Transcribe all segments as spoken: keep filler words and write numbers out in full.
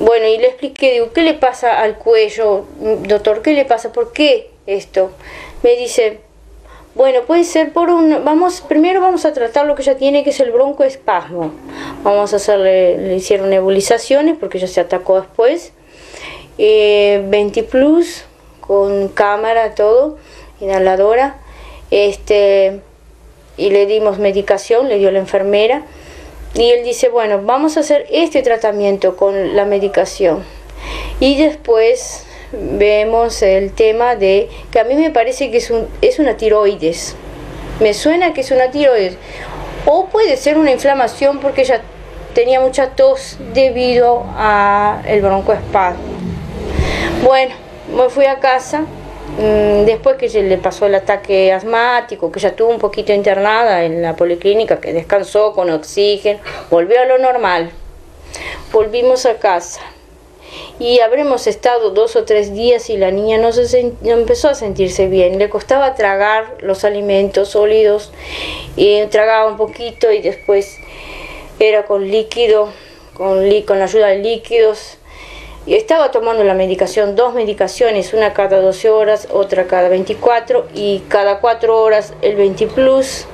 Bueno, y le expliqué, digo, ¿qué le pasa al cuello, doctor? ¿Qué le pasa? ¿Por qué esto? Me dice, bueno, puede ser por un... Vamos, primero vamos a tratar lo que ella tiene, que es el broncoespasmo. Vamos a hacerle, le hicieron nebulizaciones, porque ella se atacó después. Eh, veinte plus, con cámara, todo, inhaladora. Este, y le dimos medicación, le dio la enfermera. Y él dice, bueno, vamos a hacer este tratamiento con la medicación. Y después vemos el tema de, que a mí me parece que es, un, es una tiroides. Me suena que es una tiroides. O puede ser una inflamación porque ella tenía mucha tos debido al broncoespasmo. Bueno, me fui a casa. Después que le pasó el ataque asmático, que ya tuvo un poquito internada en la policlínica, que descansó con oxígeno, volvió a lo normal. Volvimos a casa y habremos estado dos o tres días y la niña no, se no empezó a sentirse bien. Le costaba tragar los alimentos sólidos y tragaba un poquito y después era con líquido, con, con la ayuda de líquidos. Y estaba tomando la medicación, dos medicaciones, una cada doce horas, otra cada veinticuatro y cada cuatro horas el veinte plus.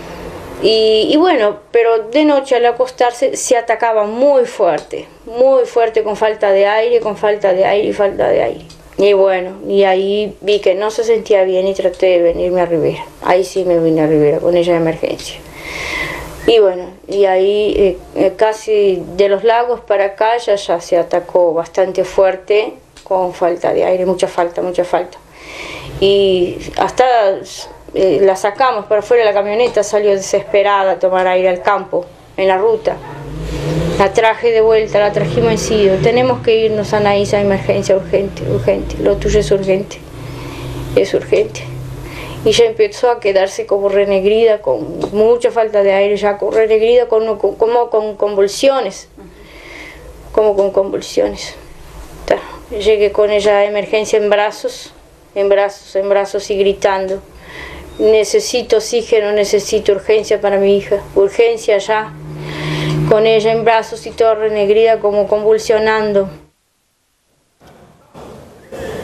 Y, y bueno, pero de noche al acostarse se atacaba muy fuerte, muy fuerte, con falta de aire, con falta de aire y falta de aire. Y bueno, y ahí vi que no se sentía bien y traté de venirme a Rivera. Ahí sí me vine a Rivera con ella de emergencia. Y bueno, y ahí eh, casi de los lagos para acá ya, ya se atacó bastante fuerte, con falta de aire, mucha falta, mucha falta. Y hasta eh, la sacamos para afuera de la camioneta, salió desesperada a tomar aire al campo, en la ruta. La traje de vuelta, la trajimos en Sido. Tenemos que irnos a Anaísa, emergencia urgente, urgente. Lo tuyo es urgente, es urgente. Y ya empezó a quedarse como renegrida, con mucha falta de aire, ya con renegrida, con, con, como con convulsiones, como con convulsiones. Ta. Llegué con ella a emergencia en brazos, en brazos, en brazos y gritando, necesito oxígeno, necesito urgencia para mi hija, urgencia ya, con ella en brazos y toda renegrida, como convulsionando.